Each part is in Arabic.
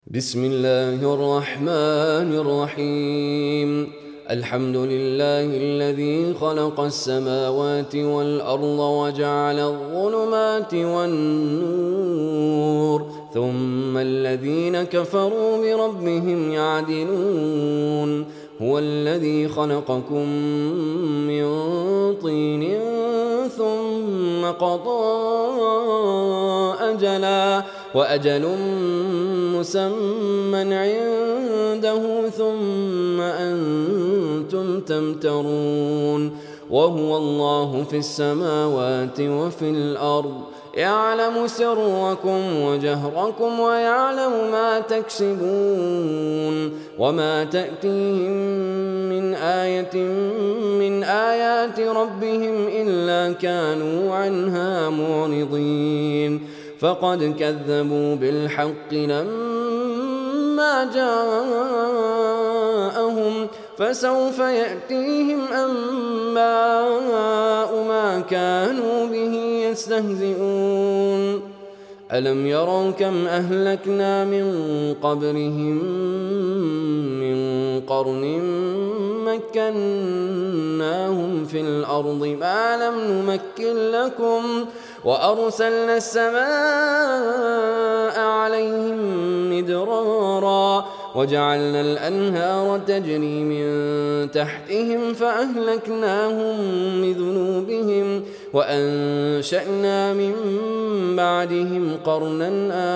بسم الله الرحمن الرحيم. الحمد لله الذي خلق السماوات والأرض وجعل الظلمات والنور ثم الذين كفروا بربهم يعدلون. هو الذي خلقكم من طين ثم قضى أجلا وأجل مسمى عنده ثم أنتم تمترون. وهو الله في السماوات وفي الأرض يعلم سركم وجهركم ويعلم ما تكسبون. وما تأتيهم من آية من آيات ربهم إلا كانوا عنها معرضين. فقد كذبوا بالحق لما جاءهم فسوف يأتيهم أنباء ما كانوا به يستهزئون. ألم يروا كم أهلكنا من قبلهم من قرن مكناهم في الأرض ما لم نمكن لكم وأرسلنا السماء عليهم مدرارا وجعلنا الأنهار تجري من تحتهم فأهلكناهم بذنوبهم وأنشأنا من بعدهم قرنا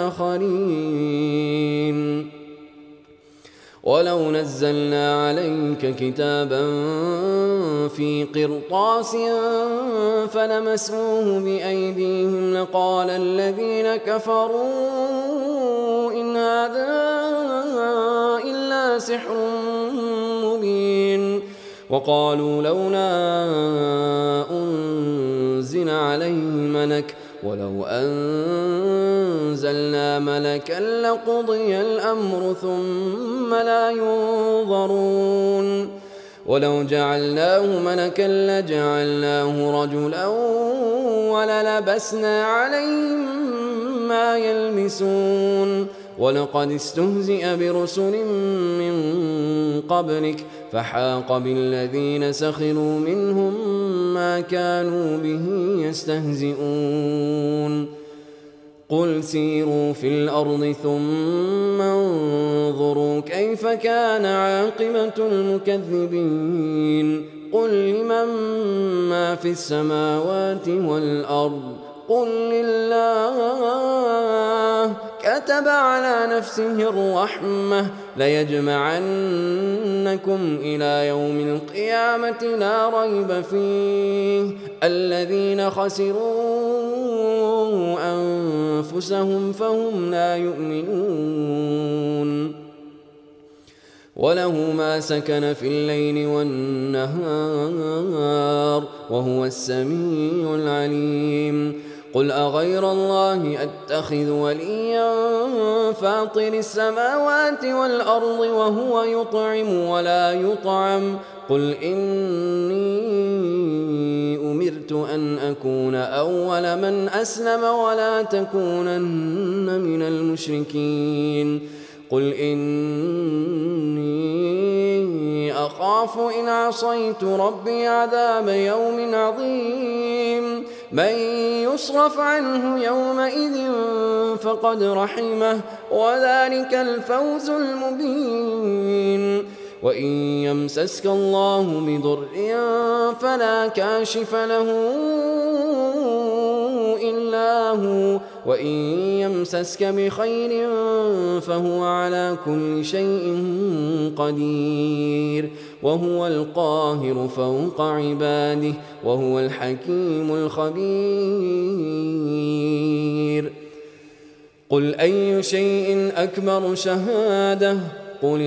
آخرين. ولو نزلنا عليك كتابا في قرطاس فلمسوه بأيديهم لقال الذين كفروا إن هذا إلا سحر مبين. وقالوا لولا أنزل عليه ملك ولو أنزلنا ملكا لقضي الأمر ثم لا ينظرون. ولو جعلناه ملكا لجعلناه رجلا وللبسنا عليهم ما يلبسون. ولقد استهزئ برسل من قبلك فحاق بالذين سخروا منهم ما كانوا به يستهزئون. قل سيروا في الأرض ثم انظروا كيف كان عاقبة المكذبين. قل لمن ما في السماوات والأرض قل لله كتب على نفسه الرحمة ليجمعنكم إلى يوم القيامة لا ريب فيه الذين خسروا أنفسهم فهم لا يؤمنون. وله ما سكن في الليل والنهار وهو السميع العليم. قل أغير الله أتخذ وليا فاطر السماوات والأرض وهو يطعم ولا يطعم. قل إني أمرت أن أكون أول من أسلم ولا تكونن من المشركين. قل إني أخاف إن عصيت ربي عذاب يوم عظيم. من يصرف عنه يومئذ فقد رحمه وذلك الفوز المبين. وإن يمسسك الله بضر فلا كاشف له إلا هو وإن يمسسك بخير فهو على كل شيء قدير. وهو القاهر فوق عباده وهو الحكيم الخبير. قل أي شيء أكبر شهادة قل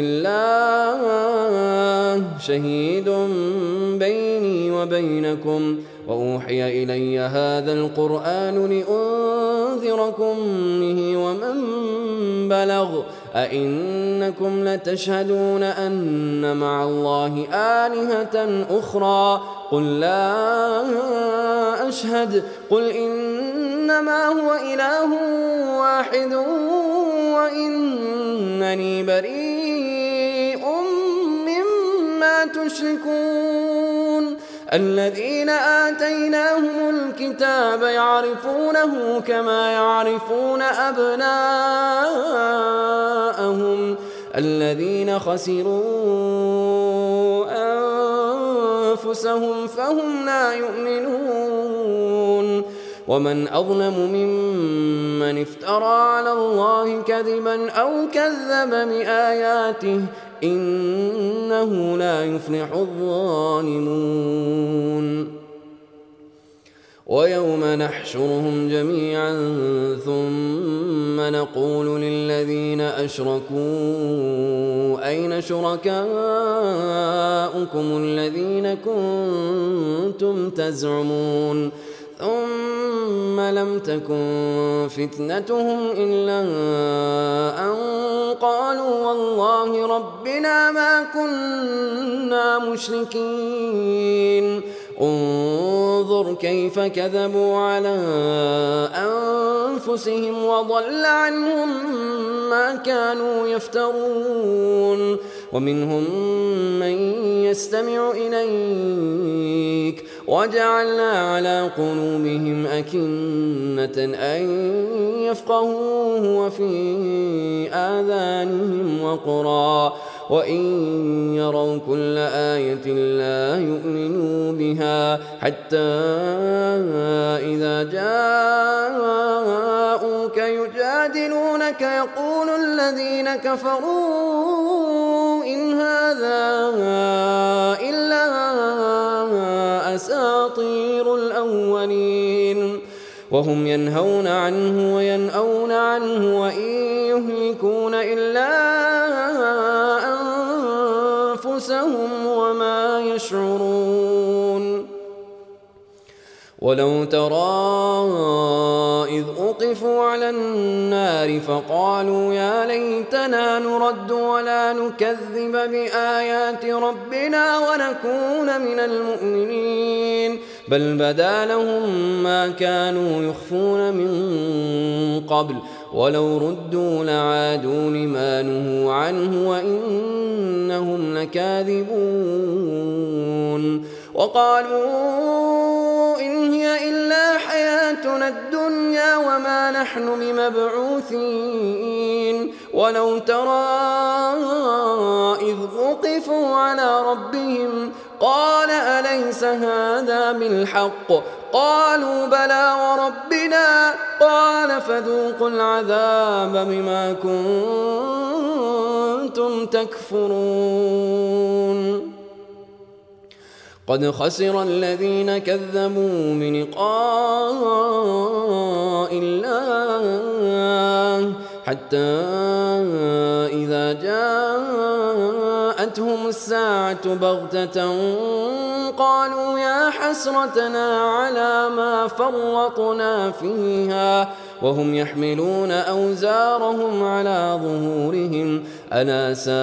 الله شهيد بيني وبينكم. وأوحي إلي هذا القرآن لأنذركم به ومن بلغ. أئنكم لتشهدون أن مع الله آلهة أخرى قل لا أشهد. قل إنما هو إله واحد وإن إنني بريء مما تشركون الذين آتيناهم الكتاب يعرفونه كما يعرفون أبناءهم الذين خسروا أنفسهم فهم لا يؤمنون ومن أظلم ممن افترى على الله كذبا أو كذب بآياته إنه لا يفلح الظالمون ويوم نحشرهم جميعا ثم نقول للذين أشركوا أين شركاؤكم الذين كنتم تزعمون ثم لم تكن فتنتهم إلا أن قالوا والله ربنا ما كنا مشركين انظر كيف كذبوا على أنفسهم وضل عنهم ما كانوا يفترون ومنهم من يستمع إليك وجعلنا على قلوبهم أكنة أن يفقهوه وفي آذانهم وقرا وإن يروا كل آية لا يؤمنوا بها حتى إذا جاءوك يجادلونك يقول الذين كفروا إن هذا إلا أساطير الأولين وهم ينهون عنه وينأون عنه وإن يهلكون إلا أنفسهم وما يشعرون ولو ترى إذ أوقفوا على النار فقالوا يا ليتنا نرد ولا نكذب بآيات ربنا ونكون من المؤمنين بل بدا لهم ما كانوا يخفون من قبل ولو ردوا لعادوا لما نهوا عنه وإنهم لكاذبون وقالوا إن هي إلا حياتنا الدنيا وما نحن بمبعوثين ولو ترى إذ وقفوا على ربهم قال أليس هذا بالحق قالوا بلى وربنا قال فذوقوا العذاب بما كنتم تكفرون قد خسر الذين كذبوا بلقاء الله حتى إذا جاءتهم الساعة بغتة قالوا يا حسرتنا على ما فرطنا فيها وهم يحملون أوزارهم على ظهورهم ألا ساء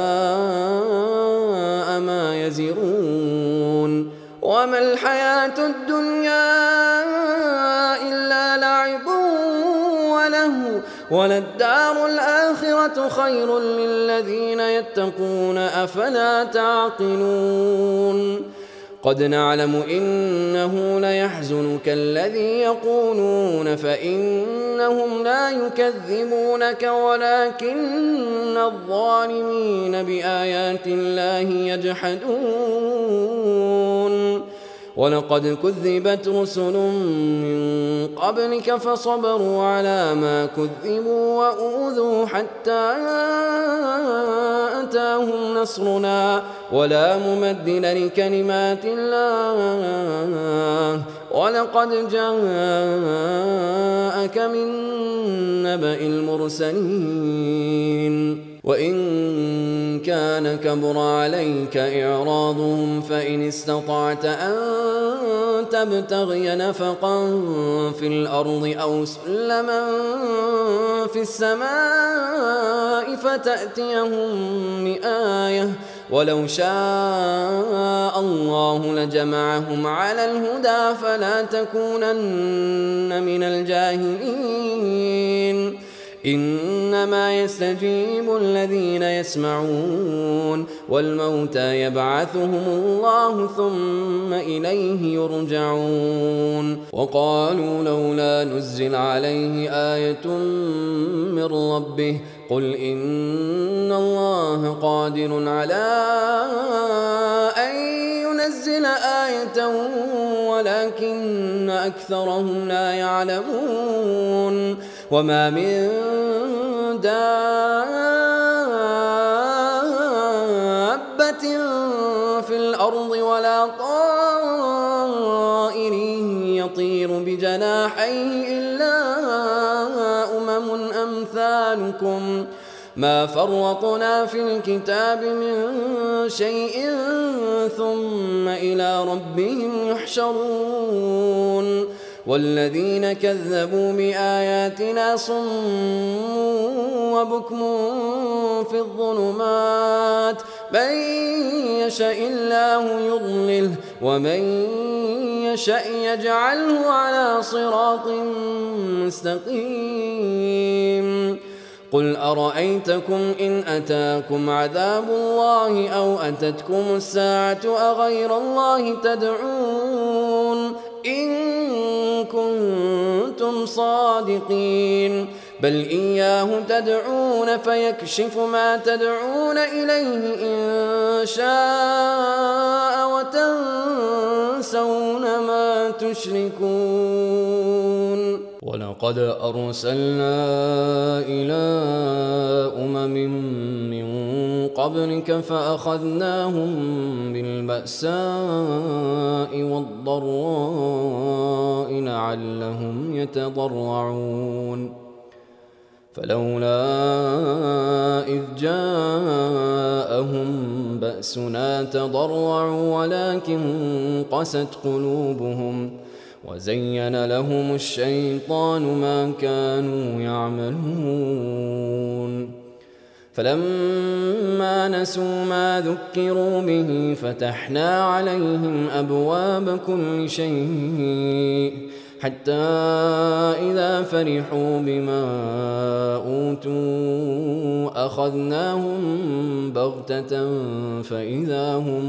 ما يزرون وما الحياة الدنيا إلا لعب وله وللدار الآخرة خير للذين يتقون أفلا تعقلون قد نعلم إنه ليحزنك الذي يقولون فإنهم لا يكذبونك ولكن الظالمين بآيات الله يجحدون ولقد كذبت رسل من قبلك فصبروا على ما كذبوا وأوذوا حتى أتاهم نصرنا ولا مبدل لكلمات الله ولقد جاءك من نبأ المرسلين وإن كان كبر عليك إعراضهم فإن استطعت أن تبتغي نفقا في الأرض أو سلما في السماء فتأتيهم بآية ولو شاء الله لجمعهم على الهدى فلا تكونن من الجاهلين إنما يستجيب الذين يسمعون والموتى يبعثهم الله ثم إليه يرجعون وقالوا لولا نزل عليه آية من ربه قل إن الله قادر على أن ينزل آية ولكن أكثرهم لا يعلمون وما من دابة في الأرض ولا طائر يطير بجناحيه إلا أمثالكم ما فرطنا في الكتاب من شيء ثم إلى ربهم يحشرون والذين كذبوا بآياتنا صم وبكم في الظلمات من يشاء الله يضلله ومن يشاء يجعله على صراط مستقيم قل أرأيتكم إن أتاكم عذاب الله أو أتتكم الساعة أغير الله تدعون إن كنتم صادقين بل إياه تدعون فيكشف ما تدعون إليه إن شاء وتنسون ما تشركون ولقد أرسلنا إلى من قبلك فأخذناهم بالبأساء والضراء لعلهم يتضرعون فلولا إذ جاءهم بأسنا تضرعوا ولكن قست قلوبهم وزين لهم الشيطان ما كانوا يعملون فلما نسوا ما ذكروا به فتحنا عليهم أبواب كل شيء حتى إذا فرحوا بما أوتوا أخذناهم بغتة فإذا هم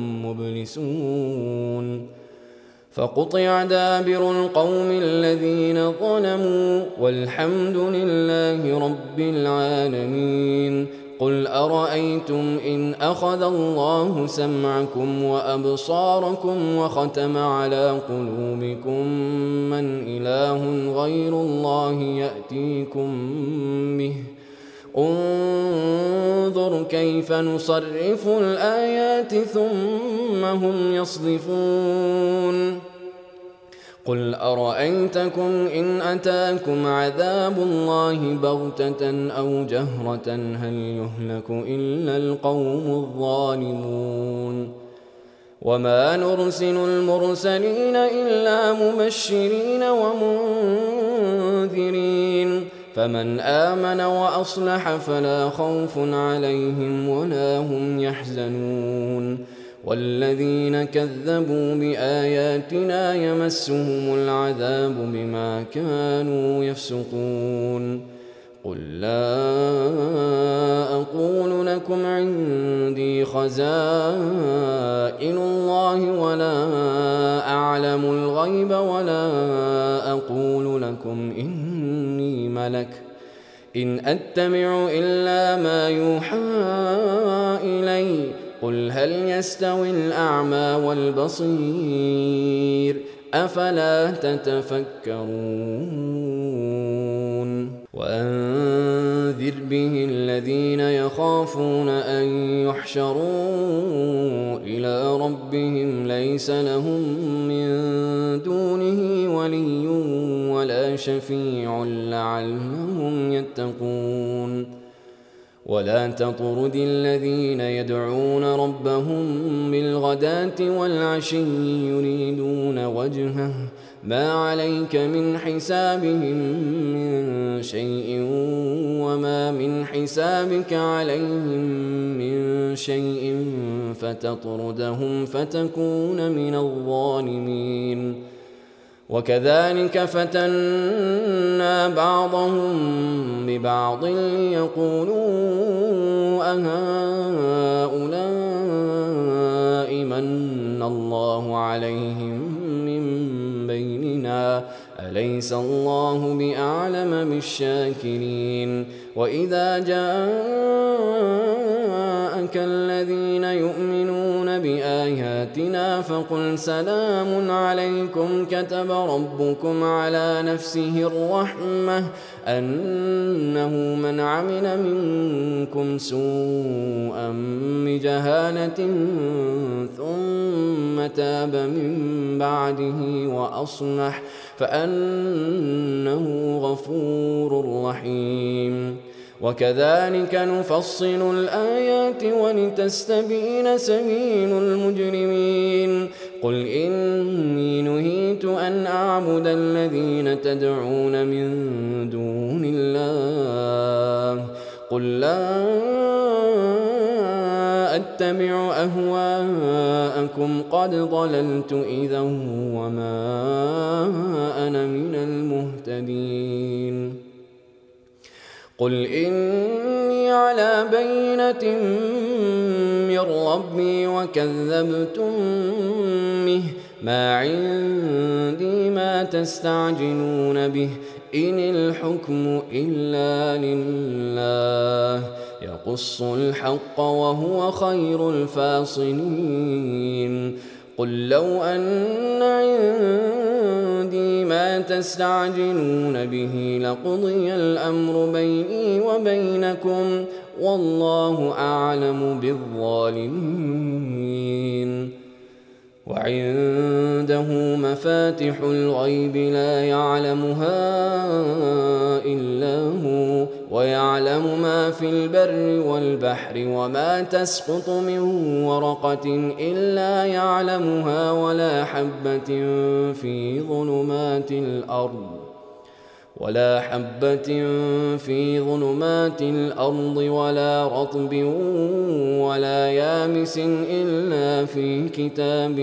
مبلسون فقطع دابر القوم الذين ظلموا والحمد لله رب العالمين قل أرأيتم إن أخذ الله سمعكم وأبصاركم وختم على قلوبكم من إله غير الله يأتيكم به انظر كيف نصرف الآيات ثم هم يصدفون قل أرأيتكم إن أتاكم عذاب الله بغتة أو جهرة هل يهلك إلا القوم الظالمون وما نرسل المرسلين إلا مبشرين ومنذرين فمن آمن وأصلح فلا خوف عليهم ولا هم يحزنون والذين كذبوا بآياتنا يمسهم العذاب بما كانوا يفسقون قل لا أقول لكم عندي خزائن الله ولا أعلم الغيب ولا أقول لكم إني ملك إن أتبع إلا ما يوحى إلي قل هل يستوي الأعمى والبصير أفلا تتفكرون وأنذر به الذين يخافون أن يحشروا إلى ربهم ليس لهم من دونه ولي ولا شفيع لعلهم يتقون ولا تطرد الذين يدعون ربهم بالغداة والعشي يريدون وجهه ما عليك من حسابهم من شيء وما من حسابك عليهم من شيء فتطردهم فتكون من الظالمين وكذلك فتنا بعضهم ببعض ليقولوا أهؤلاء من الله عليهم من بيننا أليس الله بأعلم بالشاكرين وإذا جاءك الذين يؤمنون بآياتنا فقل سلام عليكم كتب ربكم على نفسه الرحمة أنه من عمل منكم سوءا بجهالة ثم تاب من بعده وأصلح فأنه غفور رحيم وكذلك نفصل الآيات ولتستبين سبيل المجرمين قل إني نهيت أن أعبد الذين تدعون من دون الله قل لا أتبع أهواءكم قد ضللت إذا وما أنا من المهتدين قل إني على بينة من ربي وكذبتم به ما عندي ما تستعجلون به إن الحكم إلا لله يقص الحق وهو خير الفاصلين قل لو أن عندي ما تستعجلون به لقضي الأمر بيني وبينكم والله أعلم بالظالمين وعنده مفاتح الغيب لا يعلمها إلا هو ويعلم ما في البر والبحر وما تسقط من ورقة إلا يعلمها ولا حبة في ظلمات الأرض ولا رطب ولا يابس إلا في كتاب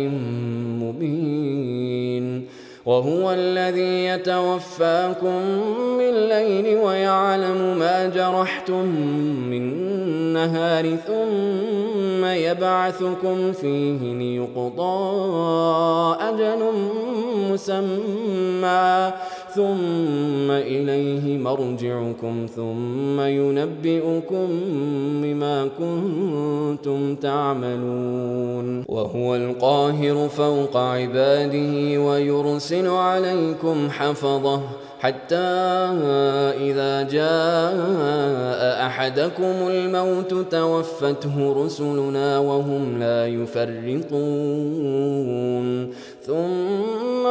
مبين وهو الذي يتوفاكم بالليل ويعلم ما جرحتم بالنهار ثم يبعثكم فيه ليقضى أجل مسمى ثم إليه مرجعكم ثم ينبئكم بما كنتم تعملون وهو القاهر فوق عباده ويرسل عليكم حفظه حتى إذا جاء أحدكم الموت توفته رسلنا وهم لا يفرطون ثم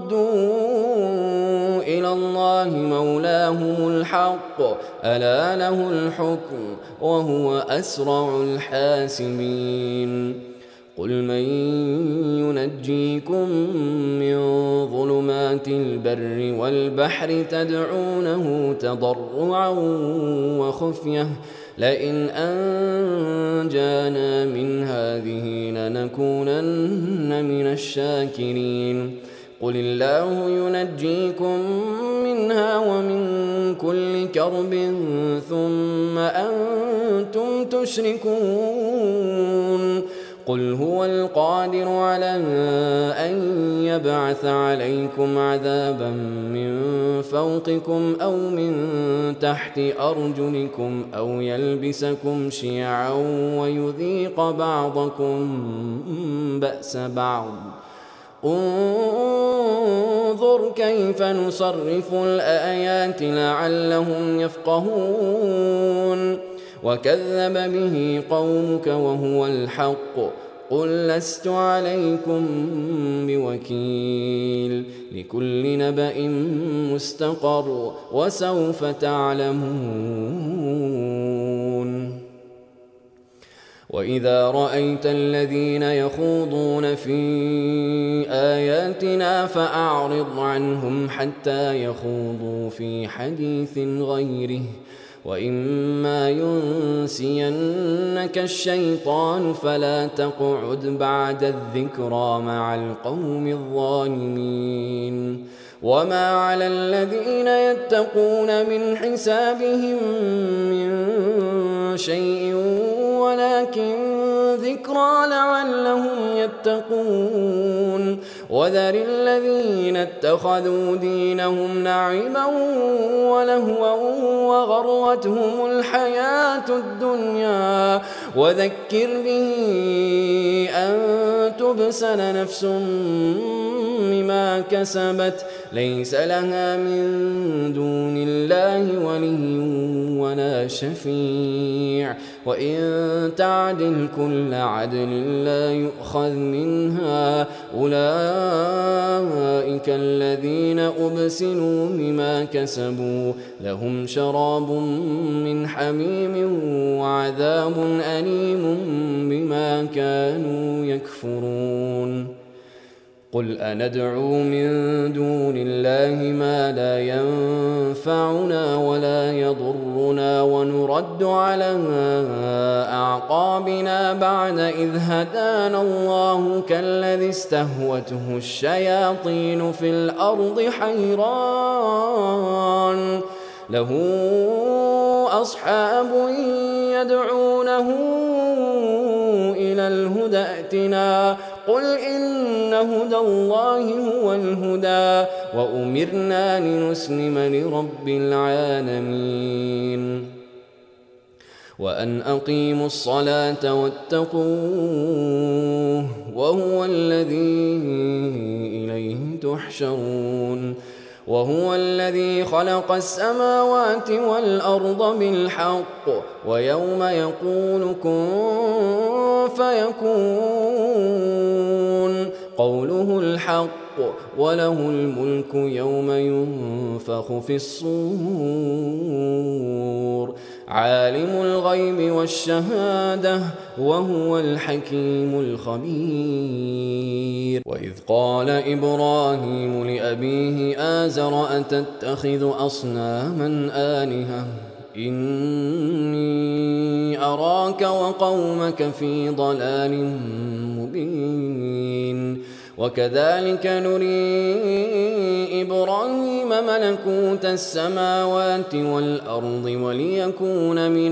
ردوا إلى الله مولاهم الحق ألا له الحكم وهو أسرع الحاسبين قل من ينجيكم من ظلمات البر والبحر تدعونه تضرعا وخفية لئن أنجانا من هذه لنكونن من الشاكرين قل الله ينجيكم منها ومن كل كرب ثم أنتم تشركون قل هو القادر على أن يبعث عليكم عذابا من فوقكم أو من تحت أرجلكم أو يلبسكم شيعا ويذيق بعضكم بأس بعض انظر كيف نصرف الآيات لعلهم يفقهون وكذب به قومك وهو الحق قل لست عليكم بوكيل لكل نبأ مستقر وسوف تعلمون وإذا رأيت الذين يخوضون في آياتنا فأعرض عنهم حتى يخوضوا في حديث غيره وإما ينسينك الشيطان فلا تقعد بعد الذكرى مع القوم الظالمين وما على الذين يتقون من حسابهم من شيء ولكن ذكرى لعلهم يتقون وذر الذين اتخذوا دينهم لعبا ولهوا وغرتهم الحياة الدنيا وذكر به أن تبسل نفس بما كسبت ليس لها من دون الله ولي ولا شفيع وإن تعدل كل عدل لا يؤخذ منها أولئك الذين أبسلوا بما كسبوا لهم شراب من حميم وعذاب أليم بما كانوا يكفرون قل أندعو من دون الله ما لا ينفعنا ولا يضرنا ونرد على أعقابنا بعد إذ هدانا الله كالذي استهوته الشياطين في الأرض حيران له أصحاب يدعونه إلى الهدى ائتنا قل إن هدى الله هو الهدى وأمرنا لنسلم لرب العالمين وأن أقيموا الصلاة واتقوه وهو الذي إليه تحشرون وهو الذي خلق السماوات والأرض بالحق ويوم يقول كن فيكون قوله الحق وله الملك يوم ينفخ في الصور عالم الغيب والشهادة وهو الحكيم الخبير وإذ قال إبراهيم لأبيه آزر أتتخذ أصناما آلهة إني أراك وقومك في ضلال مبين وكذلك نري إبراهيم ملكوت السماوات والأرض وليكون من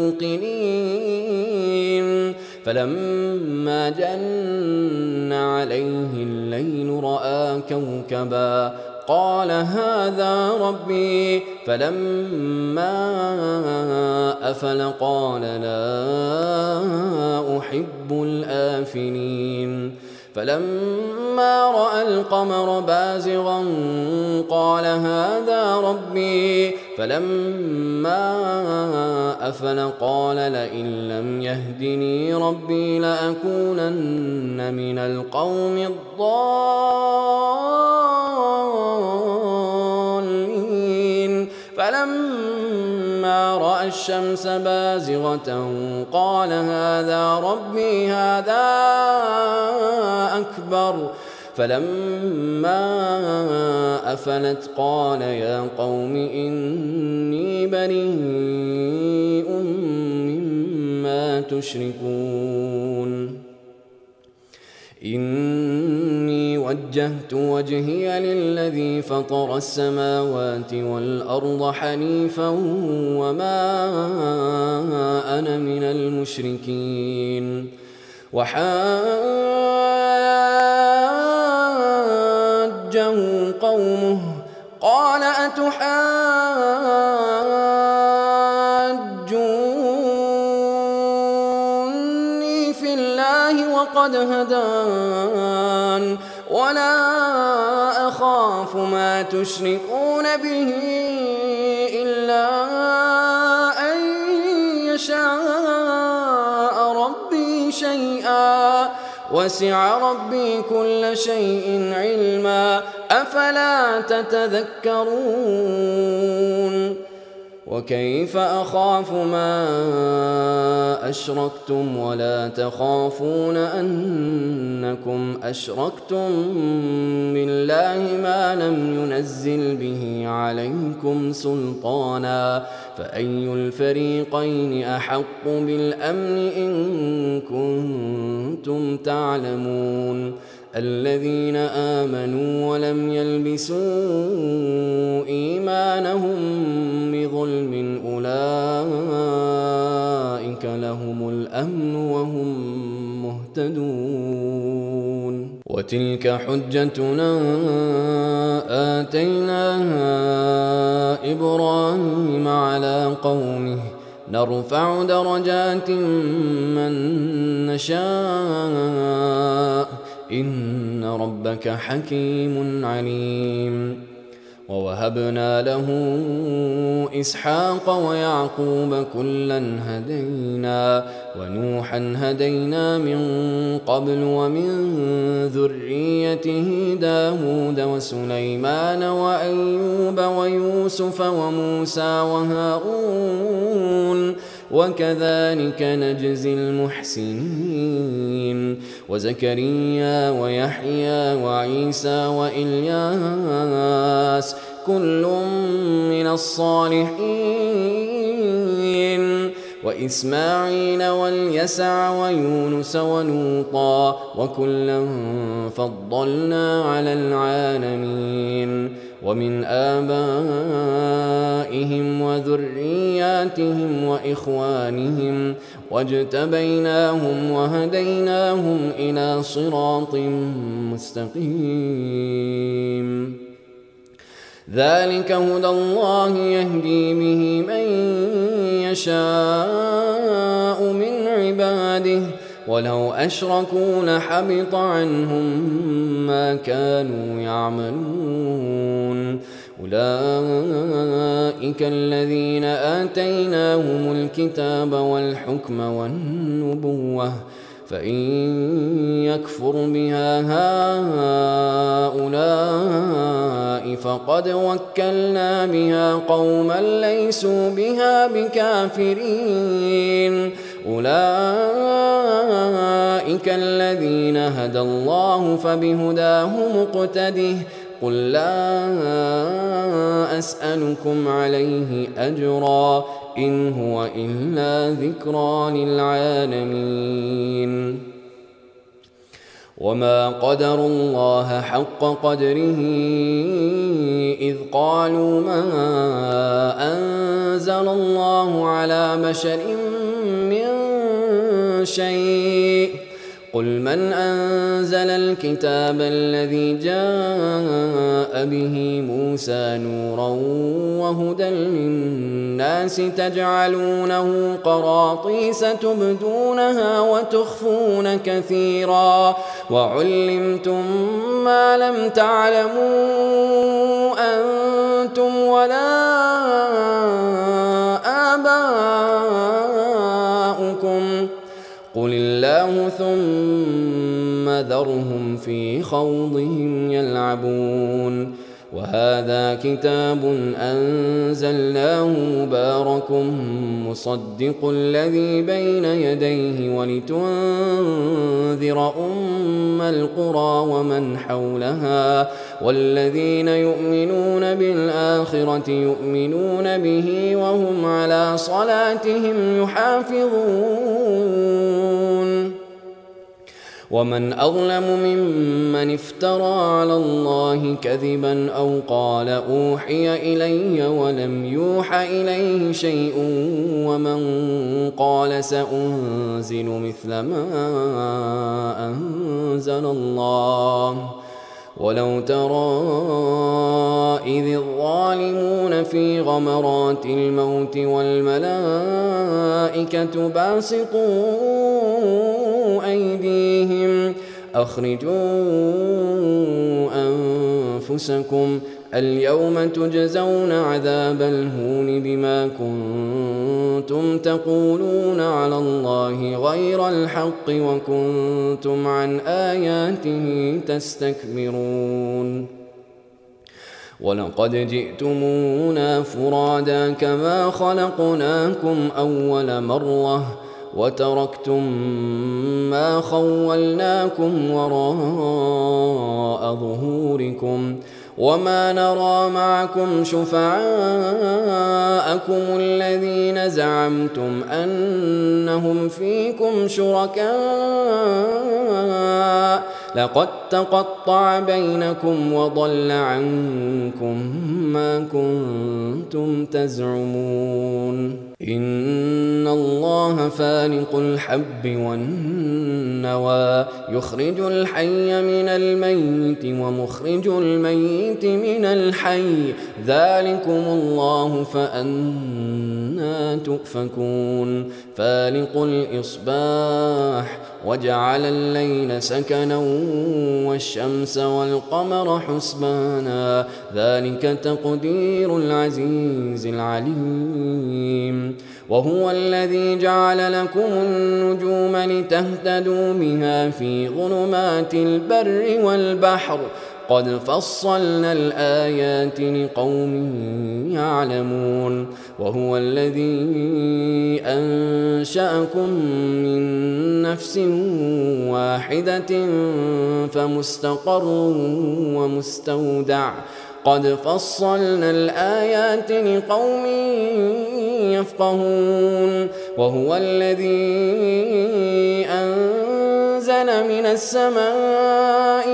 الموقنين فلما جن عليه الليل رأى كوكبا قال هذا ربي فلما أفل قال لا أحب الآفلين فلما رأى القمر بازغا قال هذا ربي فلما أفل قال لئن لم يهدني ربي لأكونن من القوم الضالين فلما رأى الشمس بازغة قال هذا ربي هذا أكبر فلما أفلت قال يا قوم إني بريء مما تشركون إني وجهت وجهي للذي فطر السماوات والأرض حنيفا وما أنا من المشركين وحاجه قومه قال أتحاجوني في الله وقد هدان ولا أخاف ما تشركون به إلا أن يشاء ربي شيئا وسع ربي كل شيء علما أفلا تتذكرون وكيف أخاف ما أشركتم ولا تخافون أنكم أشركتم بالله ما لم ينزل به عليكم سلطانا فأي الفريقين أحق بالأمن إن كنتم تعلمون الذين آمنوا ولم يلبسوا إيمانهم بظلم أولئك لهم الأمن وهم مهتدون. وتلك حجتنا آتيناها إبراهيم على قومه نرفع درجات من نشاء إن ربك حكيم عليم. ووهبنا له إسحاق ويعقوب كلا هدينا ونوحا هدينا من قبل ومن ذريته داود وسليمان وأيوب ويوسف وموسى وهارون وكذلك نجزي المحسنين. وزكريا ويحيى وعيسى وإلياس كل من الصالحين وإسماعيل واليسع ويونس ولوطا وكلا فضلنا على العالمين. ومن آبائهم وذرياتهم وإخوانهم واجتبيناهم وهديناهم إلى صراط مستقيم. ذلك هدى الله يهدي به من يشاء من عباده ولو أشركوا لحبط عنهم ما كانوا يعملون. أولئك الذين آتيناهم الكتاب والحكم والنبوة فإن يكفر بها هؤلاء فقد وكلنا بها قوما ليسوا بها بكافرين. أولئك الذين هدى الله فبهداه مقتده قل لا أسألكم عليه أجرا إن هو إلا ذكرى للعالمين. وما قدروا الله حق قدره إذ قالوا ما أنزل الله على بشر من شيء قل من أنزل الكتاب الذي جاء به موسى نورا وهدى للناس تجعلونه قراطيس تبدونها وتخفون كثيرا وعلمتم ما لم تعلموا أنتم ولا آباؤكم قل الله ثم ذرهم في خوضهم يلعبون. وهذا كتاب أنزلناه مبارك مصدق الذي بين يديه ولتنذر أم القرى ومن حولها والذين يؤمنون بالآخرة يؤمنون به وهم على صلاتهم يحافظون. ومن أظلم ممن افترى على الله كذبا أو قال أوحي إلي ولم يوح إليه شيء ومن قال سأنزل مثل ما أنزل الله. ولو ترى إذ الظالمون في غمرات الموت والملائكة باسطوا أيديهم أخرجوا أنفسكم اليوم تجزون عذاب الهون بما كنتم تقولون على الله غير الحق وكنتم عن آياته تستكبرون. ولقد جئتمونا فرادا كما خلقناكم أول مرة وتركتم ما خولناكم وراء ظهوركم وما نرى معكم شفعاءكم الذين زعمتم أنهم فيكم شركاء لقد تقطع بينكم وضل عنكم ما كنتم تزعمون إن الله فالق الحب والنوى يخرج الحي من الميت ومخرج الميت من الحي ذلكم الله فأنى تؤفكون فالق الإصباح وجعل الليل سكنا والشمس والقمر حسبانا ذلك تقدير العزيز العليم وهو الذي جعل لكم النجوم لتهتدوا بها في ظلمات البر والبحر قد فصلنا الآيات لقوم يعلمون وهو الذي أنشأكم من نفس واحدة فمستقر ومستودع قد فصلنا الآيات لقوم يفقهون وهو الذي أنزل من السماء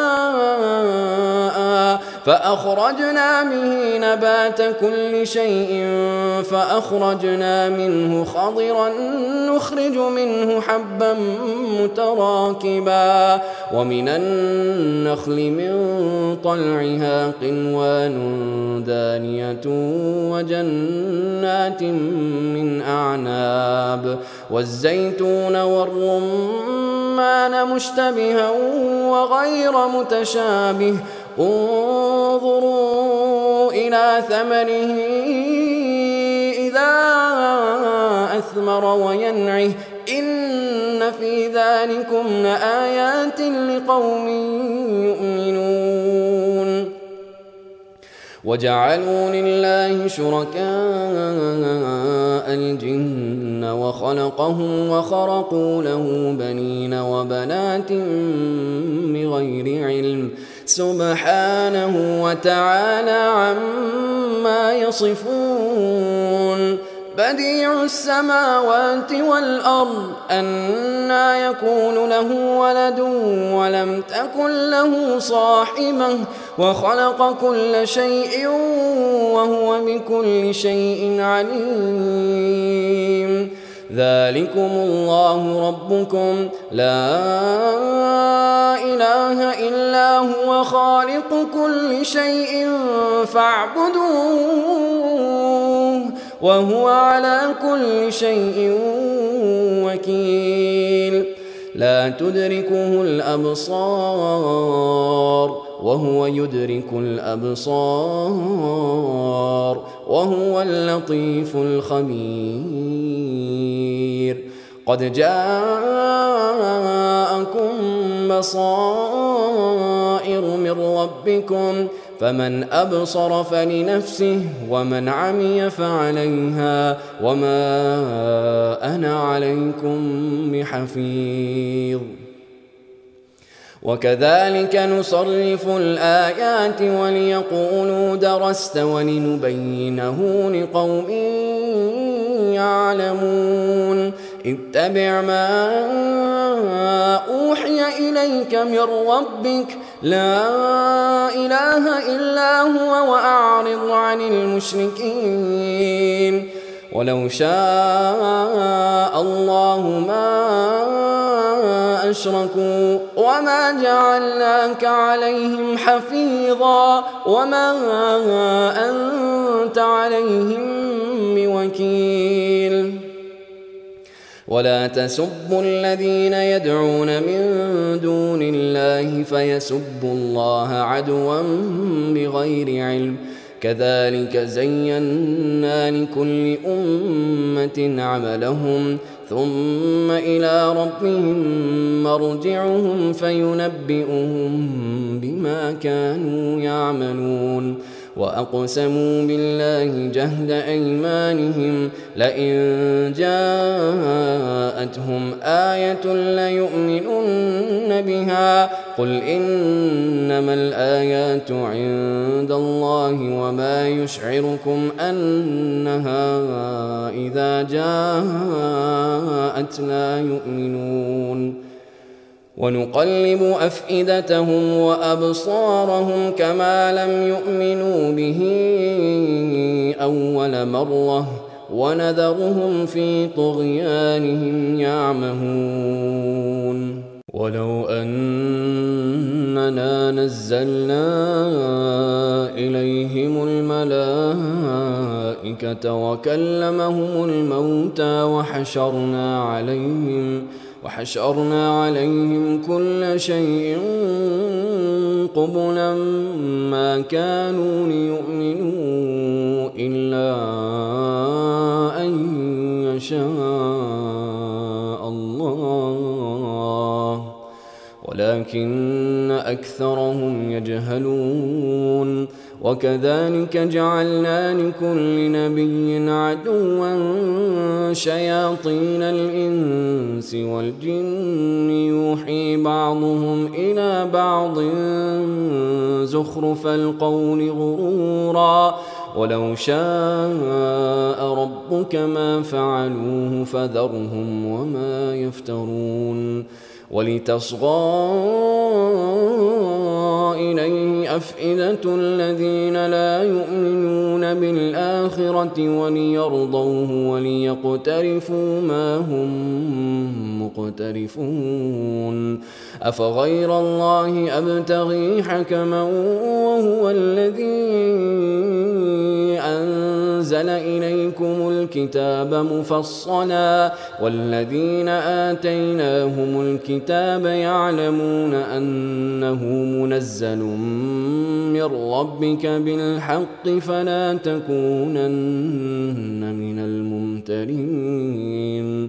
ماء فأخرجنا به نبات كل شيء فأخرجنا منه خضرا نخرج منه حبا متراكبا ومن النخل من طلعها قنوان دانية وجنات من أعناب والزيتون والرمان مشتبها وغير متشابه انظروا إلى ثمره إذا أثمر وينعه إن في ذلكم لآيات لقوم يؤمنون وجعلوا لله شركاء الجن وخلقهم وخرقوا له بنين وبنات بغير علم سبحانه وتعالى عما يصفون بديع السماوات والأرض أنى يكون له ولد ولم تكن له صاحبة وخلق كل شيء وهو بكل شيء عليم ذلكم الله ربكم لا إله إلا هو خالق كل شيء فاعبدوه وهو على كل شيء وكيل لا تدركه الأبصار وهو يدرك الأبصار وهو اللطيف الخبير قد جاءكم بصائر من ربكم فمن أبصر فلنفسه ومن عمي فعليها وما أنا عليكم بحفيظ وكذلك نصرف الآيات وليقولوا درست ولنبينه لقوم يعلمون اتبع ما أوحي إليك من ربك لا إله إلا هو وأعرض عن المشركين ولو شاء الله ما أشركوا وما جعلناك عليهم حفيظا وما أنت عليهم بوكيل ولا تسبوا الذين يدعون من دون الله فيسبوا الله عدوا بغير علم كذلك زينا لكل أمة عملهم ثم إلى ربهم مرجعهم فينبئهم بما كانوا يعملون وأقسموا بالله جهد أيمانهم لئن جاءتهم آية ليؤمنن بها قل إنما الآيات عند الله وما يشعركم أنها إذا جاءت لا يؤمنون ونقلب أفئدتهم وأبصارهم كما لم يؤمنوا به أول مرة ونذرهم في طغيانهم يعمهون ولو أننا نزلنا إليهم الملائكة وكلمهم الموتى وحشرنا عليهم كل شيء قبلا ما كانوا ليؤمنوا إلا أن يشاء الله ولكن أكثرهم يجهلون وكذلك جعلنا لكل نبي عدوا شياطين الإنس والجن يوحي بعضهم إلى بعض زخرف القول غرورا ولو شاء ربك ما فعلوه فذرهم وما يفترون ولتصغى إليه أفئدة الذين لا يؤمنون بالآخرة وليرضوه وليقترفوا ما هم مقترفون أفغير الله أبتغي حكما وهو الذي أنزل إليكم الكتاب مفصلا والذين آتيناهم الكتاب يعلمون أنه منزل من ربك بالحق فلا تكونن من الممترين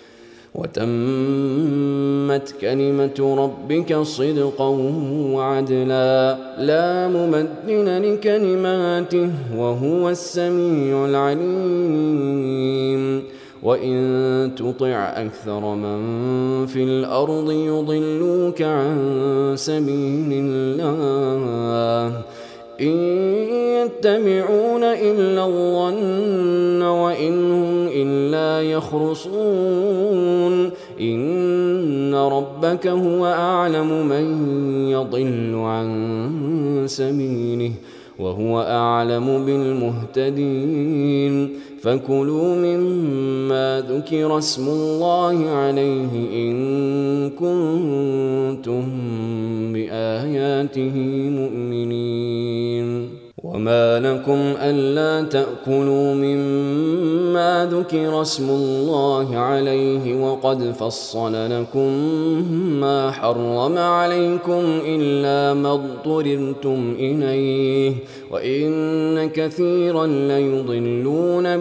وتمت كلمة ربك صدقا وعدلا لا مبدل لكلماته وهو السميع العليم وإن تطع أكثر من في الأرض يضلوك عن سبيل الله إن يتبعون إلا الظن وإن هم إلا يخرصون إن ربك هو أعلم من يضل عن سبيله وهو أعلم بالمهتدين فكلوا مما ذكر اسم الله عليه إن كنتم بآياته مؤمنين وما لكم ألا تأكلوا مما ذكر اسم الله عليه وقد فصل لكم ما حرم عليكم إلا ما اضطررتم إليه وإن كثيرا ليضلون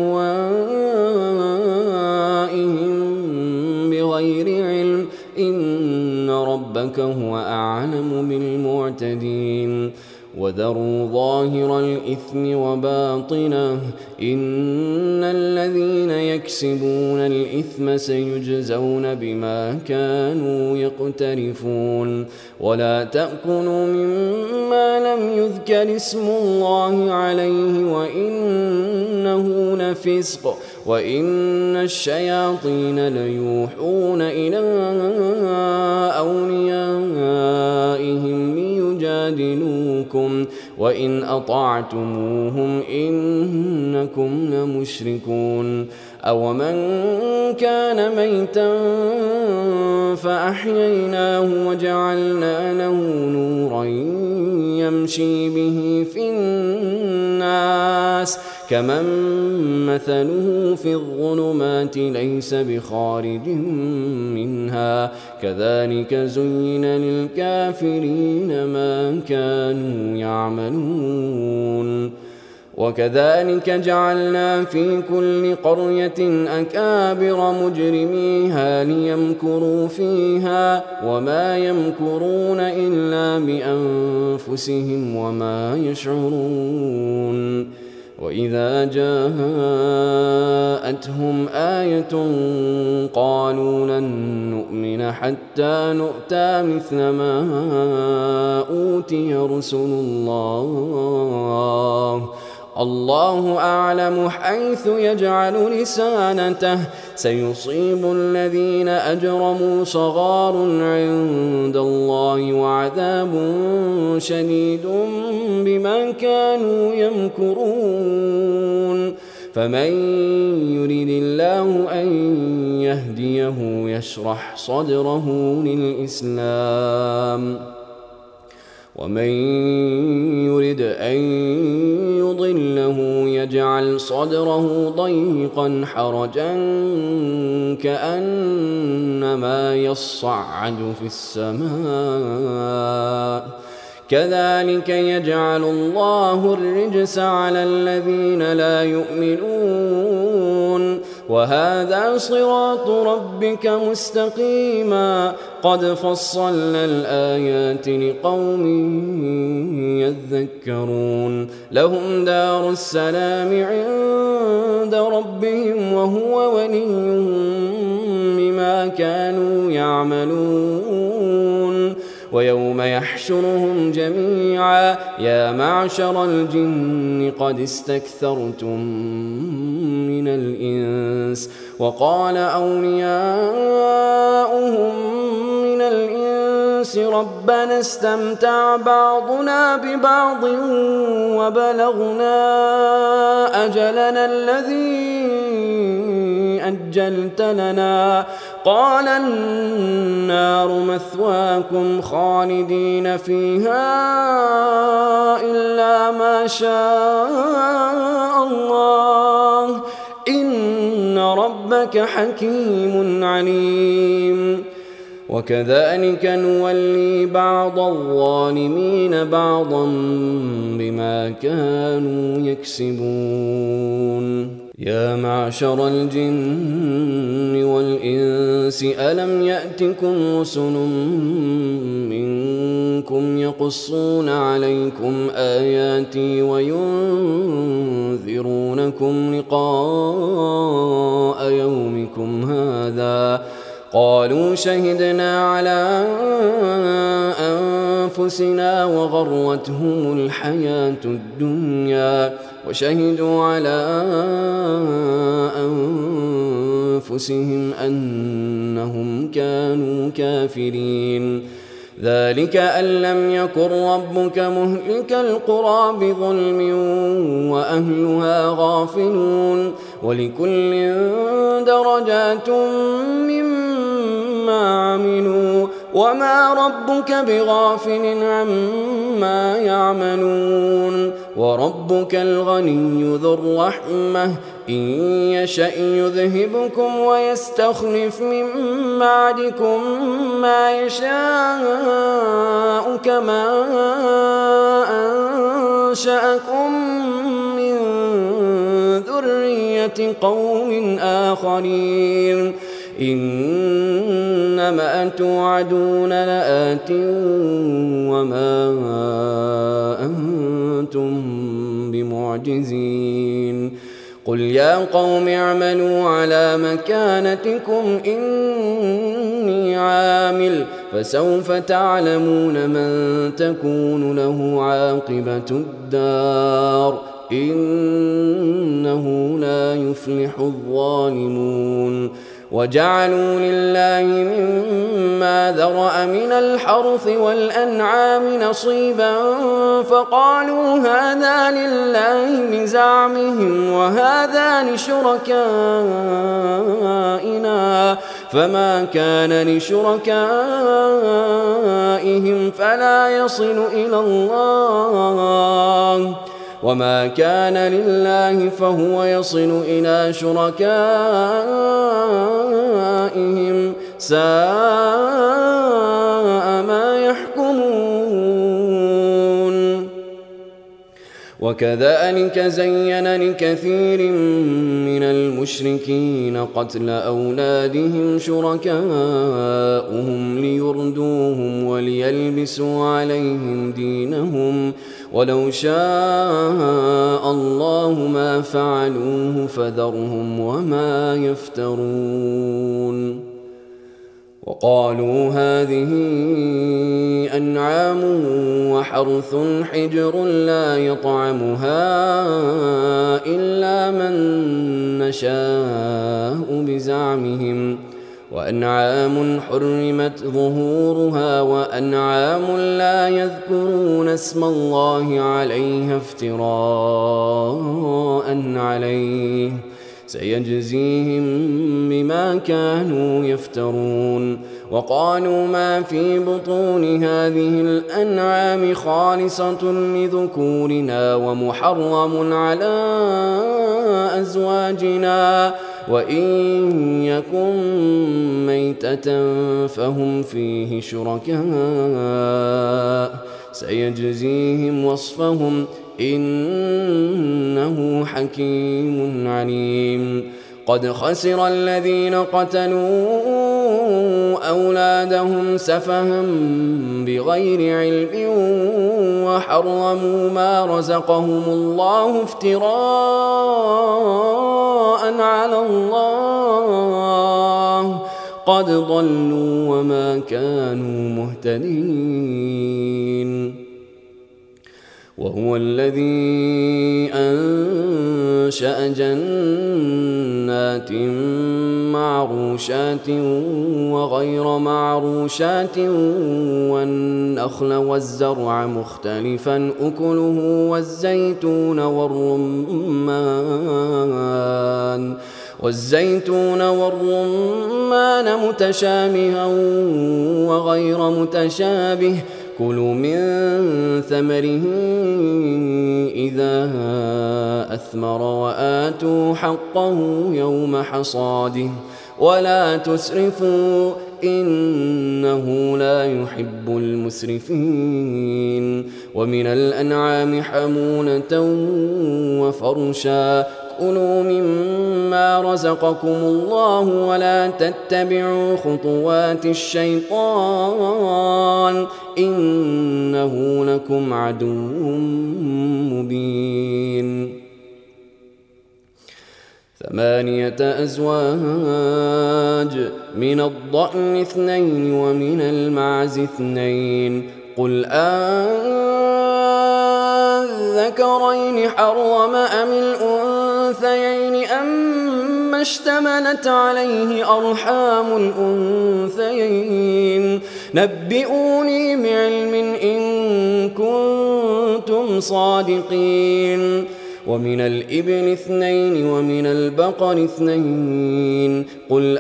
بأهوائهم بغير علم إن ربك هو أعلم بالمعتدين وذروا ظاهر الإثم وباطنه إن الذين يكسبون الإثم سيجزون بما كانوا يقترفون ولا تأكلوا مما لم يذكر اسم الله عليه وإنه لفسق وإن الشياطين ليوحون إلى أوليائهم ليجادلوكم وإن أطعتموهم إنكم لمشركون أومن كان ميتا فأحييناه وجعلنا له نورا يمشي به في الناس كمن مثله في الظلمات ليس بخارج منها كذلك زين للكافرين ما كانوا يعملون وكذلك جعلنا في كل قرية أكابر مجرميها ليمكروا فيها وما يمكرون إلا بأنفسهم وما يشعرون وإذا جاءتهم آية قالوا لن نؤمن حتى نؤتى مثل ما أوتي رسل الله. الله أعلم حيث يجعل رسالته سيصيب الذين أجرموا صغار عند الله وعذاب شديد بما كانوا يمكرون. فمن يريد الله أن يهديه يشرح صدره للإسلام ومن يرد أن يضله يجعل صدره ضيقا حرجا كأنما يصعد في السماء كذلك يجعل الله الرجس على الذين لا يؤمنون. وهذا صراط ربك مستقيما قد فصلنا الآيات لقوم يذكرون. لهم دار السلام عند ربهم وهو وليهم بما كانوا يعملون. ويوم يحشرهم جميعا يا معشر الجن قد استكثرتم من الإنس وقال أولياؤهم من الإنس ربنا استمتع بعضنا ببعض وبلغنا أجلنا الذي أجلت لنا قال النار مثواكم خالدين فيها إلا ما شاء الله إن ربك حكيم عليم. وكذلك نولي بعض الظالمين بعضا بما كانوا يكسبون. يا معشر الجن والإنس ألم يأتكم رسل منكم يقصون عليكم آياتي وينذرونكم لقاء يومكم هذا قالوا شهدنا على أنفسنا وغرتهم الحياة الدنيا وشهدوا على أنفسهم أنهم كانوا كافرين. ذلك أن لم يكن ربك مهلك القرى بظلم وأهلها غافلون ولكل درجات مما عملوا وما ربك بغافل عما يعملون. وربك الغني ذو الرحمة إن يشأ يذهبكم ويستخلف من بعدكم ما يشاء كما أنشأكم من ذرية قوم آخرين إنما توعدون لآت وما أنتم بمعجزين. قل يا قوم اعملوا على مكانتكم إني عامل فسوف تعلمون من تكون له عاقبة الدار إنه لا يفلح الظالمون. وجعلوا لله مما ذرأ من الحرث والأنعام نصيبا فقالوا هذا لله بزعمهم وهذا لشركائنا فما كان لشركائهم فلا يصل إلى الله وما كان لله فهو يصل إلى شركائهم ساء ما يحكمون. وكذلك زين لكثير من المشركين قتل أولادهم شركاؤهم ليردوهم وليلبسوا عليهم دينهم ولو شاء الله ما فعلوه فذرهم وما يفترون. وقالوا هذه أنعام وحرث حجر لا يطعمها إلا من نشاء بزعمهم، وأنعام حرمت ظهورها وأنعام لا يذكرون اسم الله عليها افتراء عليه، سيجزيهم بما كانوا يفترون. وقالوا ما في بطون هذه الأنعام خالصة لذكورنا ومحرم على أزواجنا، وإن يكن ميتة فهم فيه شركاء، سيجزيهم وصفهم إنه حكيم عليم. قد خسر الذين قتلوا أولادهم سفها بغير علم وحرموا ما رزقهم الله افتراء على الله، قد ضلوا وما كانوا مهتدين. وهو الذي أنشأ جنات معروشات وغير معروشات والنخل والزرع مختلفا أكله والزيتون والرمان متشابها وغير متشابه، كلوا من ثمره إذا أثمر وآتوا حقه يوم حصاده ولا تسرفوا إنه لا يحب المسرفين. ومن الأنعام حمولة وفرشا، كلوا مما رزقكم الله ولا تتبعوا خطوات الشيطان إنه لكم عدو مبين. 8 أزواج، من الضأن 2 ومن المعز 2، قل أذكرين حرم أم الأنثيين أما اشتملت عليه أرحام الأنثيين، نبئوني بعلم إن كنتم صادقين. ومن الإبل 2 ومن البقر 2، قل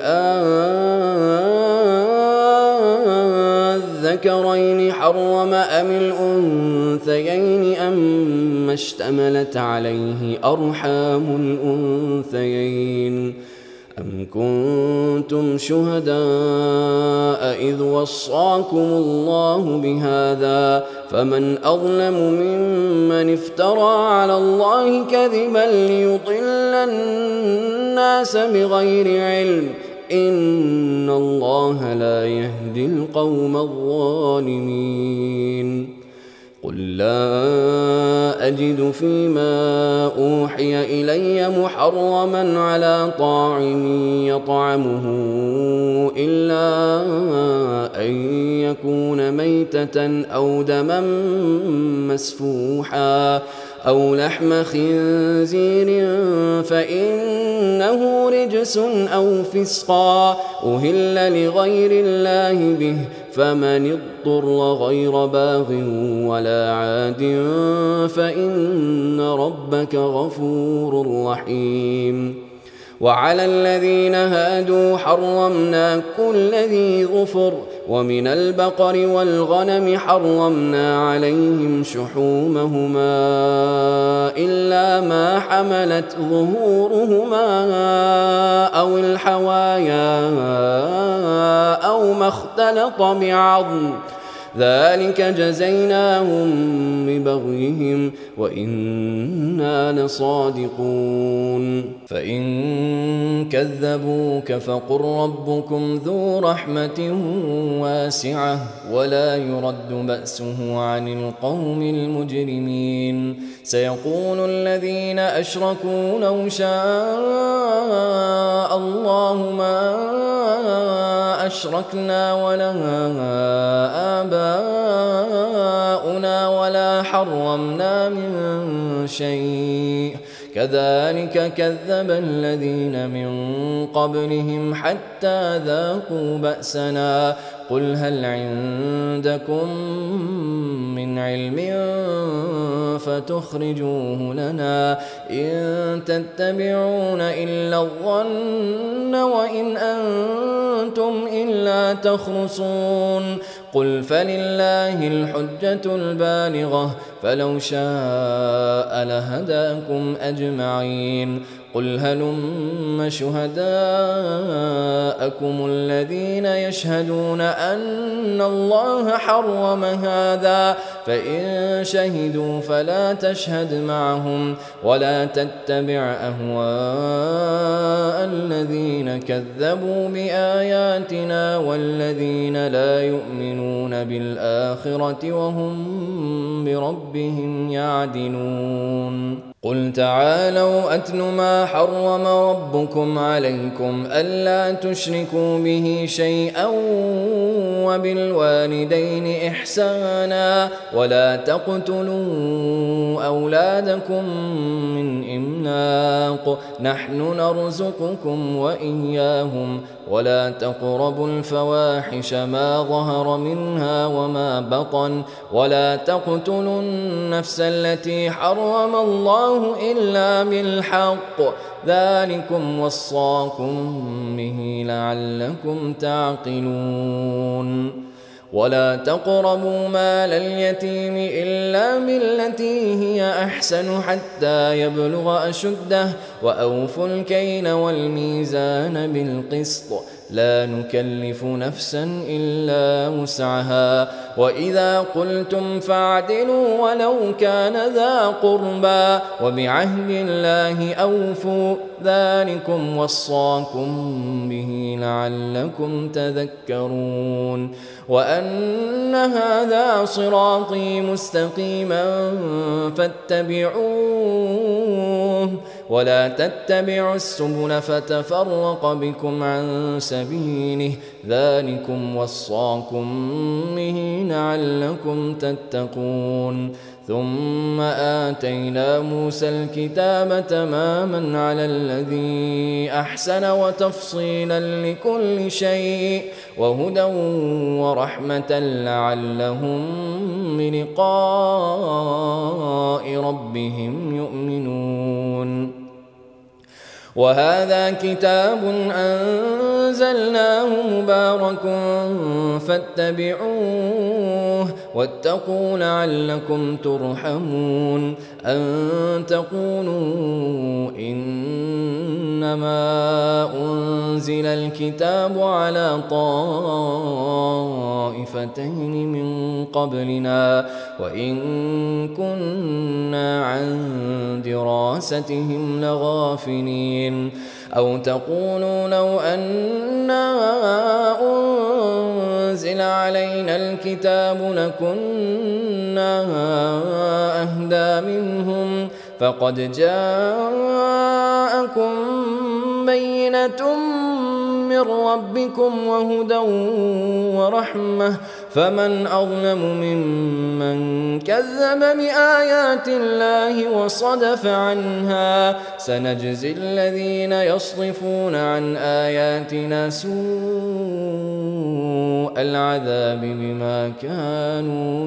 أذكرين حرم أم الأنثيين أما اشتملت عليه أرحام الأنثيين، أم كنتم شهداء إذ وصاكم الله بهذا، فمن أظلم ممن افترى على الله كذبا ليضل الناس بغير علم، إن الله لا يهدي القوم الظالمين. قل لا أجد فيما أوحي إلي محرما على طاعم يطعمه إلا أن يكون ميتة أو دما مسفوحا أو لحم خنزير فإنه رجس أو فسقا أهل لغير الله به، فمن اضطر غير باغ ولا عاد فإن ربك غفور رحيم. وعلى الذين هادوا حرمنا كل ذي ظفر، ومن البقر والغنم حرمنا عليهم شحومهما إلا ما حملت ظهورهما أو الحوايا أو ما اختلط بعظم، ذلك جزيناهم ببغيهم وإنا لصادقون. فإن كذبوك فقل ربكم ذو رحمة واسعة ولا يرد بأسه عن القوم المجرمين. سيقول الذين أشركوا لو شاء الله ما أشركنا ولا آباؤنا ولا حرمنا من شيء كذلك كذب الذين من قبلهم حتى ذاقوا بأسنا قل هل عندكم من علم فتخرجوه لنا إن تتبعون إلا الظن وإن أنتم إلا تخرصون قل فلله الحجة البالغة فلو شاء لهداكم أجمعين قل هلم شهداءكم الذين يشهدون أن الله حرم هذا فإن شهدوا فلا تشهد معهم ولا تتبع أهواء الذين كذبوا بآياتنا والذين لا يؤمنون بالآخرة وهم بربهم يعدلون قل تعالوا أتل ما حرم ربكم عليكم ألا تشركوا به شيئا وبالوالدين إحسانا ولا تقتلوا أولادكم من إملاق نحن نرزقكم وإياهم ولا تقربوا الفواحش ما ظهر منها وما بطن ولا تقتلوا النفس التي حرم الله إلا بالحق ذلكم وصاكم به لعلكم تعقلون ولا تقربوا مال اليتيم إلا بالتي هي أحسن حتى يبلغ أشده وأوفوا الكيل والميزان بالقسط لا نكلف نفسا إلا وسعها وإذا قلتم فاعدلوا ولو كان ذا قربى وبعهد الله أوفوا ذلكم وصاكم به لعلكم تذكرون وأن هذا صراطي مستقيما فاتبعوه ولا تتبعوا السبل فتفرق بكم عن سبيله ذلكم وصاكم به لعلكم تتقون ثم آتينا موسى الكتاب تماما على الذي أحسن وتفصيلا لكل شيء وهدى ورحمة لعلهم بلقاء ربهم يؤمنون وهذا كتاب أنزلناه مبارك فاتبعوه واتقوا لعلكم ترحمون أن تقولوا إنما أنزل الكتاب على طائفتين من قبلنا وإن كنا عن دراستهم لغافلين أو تقولوا لو أنا أنزل علينا الكتاب لكنا أهدى منهم فقد جاءكم بينة من ربكم وهدى ورحمة فمن أظلم ممن كذب بآيات الله وصدف عنها سنجزي الذين يصرفون عن آياتنا سوء العذاب بما كانوا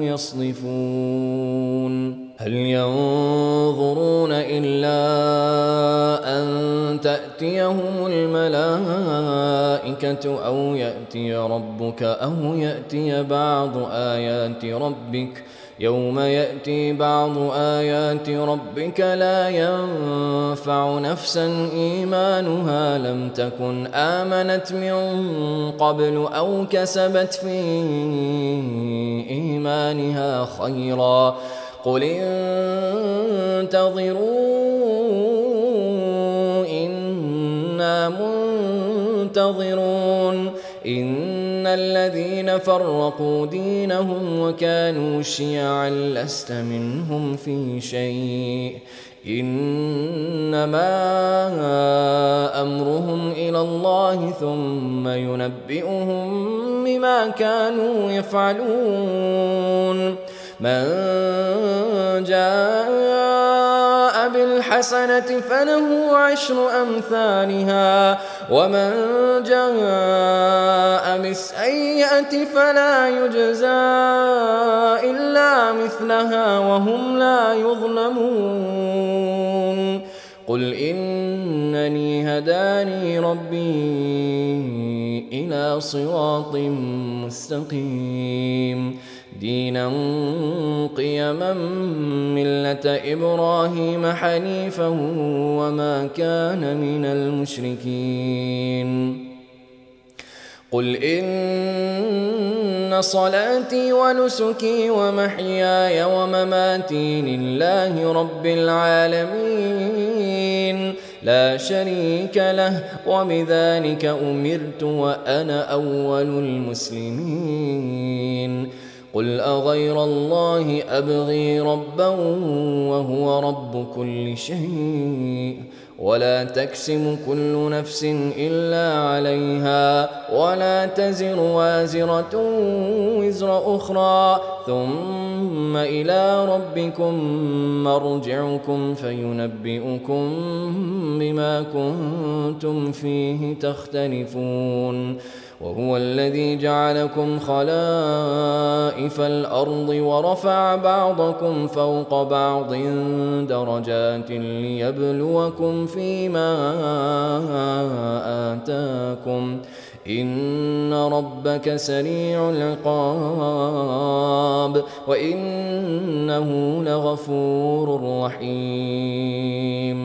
يصرفون هل ينظرون إلا أن تأتيهم الملائكة أو يأتي ربك أو يأتي بعض آيات ربك يوم يأتي بعض آيات ربك لا ينفع نفسا إيمانها لم تكن آمنت من قبل أو كسبت في إيمانها خيرا قل انتظروا إنا منتظرون إن الذين فرقوا دينهم وكانوا شيعا لست منهم في شيء إنما أمرهم إلى الله ثم ينبئهم بما كانوا يفعلون من جاء بالحسنة فله عشر أمثالها ومن جاء بالسيئة فلا يجزى إلا مثلها وهم لا يظلمون قل إنني هداني ربي إلى صراط مستقيم دينا قيما ملة إبراهيم حنيفا وما كان من المشركين قل إن صلاتي ونسكي ومحياي ومماتي لله رب العالمين لا شريك له وبذلك أمرت وأنا أول المسلمين قل أغير الله أبغي ربا وهو رب كل شيء ولا تكسب كل نفس إلا عليها ولا تزر وازرة وزر أخرى ثم إلى ربكم مرجعكم فينبئكم بما كنتم فيه تختلفون وهو الذي جعلكم خلائف الأرض ورفع بعضكم فوق بعض درجات ليبلوكم فيما آتاكم إن ربك سريع العقاب وإنه لغفور رحيم